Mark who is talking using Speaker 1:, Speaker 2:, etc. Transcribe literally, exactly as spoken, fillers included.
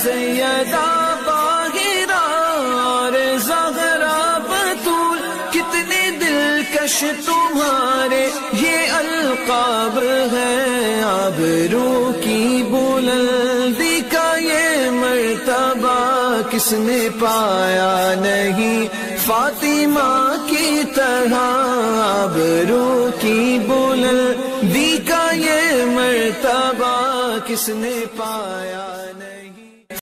Speaker 1: सैयदा बाहिरा और ज़हरा बतूल, कितने दिलकश तुम्हारे ये अलक़ाब है। आबरू की बुलंदी का ये मर्तबा किसने पाया नहीं फातिमा की तरह। आबरू की बुलंदी का ये मर्तबा किसने पाया नहीं।